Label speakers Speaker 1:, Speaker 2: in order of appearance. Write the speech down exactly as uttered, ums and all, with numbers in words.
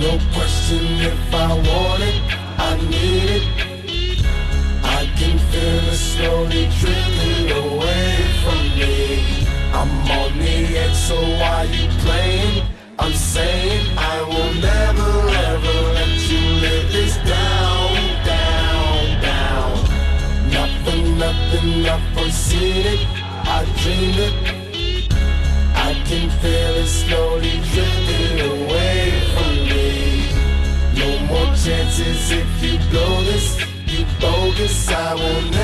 Speaker 1: No question if I want it, I need it. I can feel it slowly drifting away from me. I'm on the edge, so why you playing? I'm saying I will never ever let you live this down, down, down. Not for nothing, I foreseen it, I dreamed it. I can feel it slowly drifting away from me. No more chances if you blow this, you bogus, I will never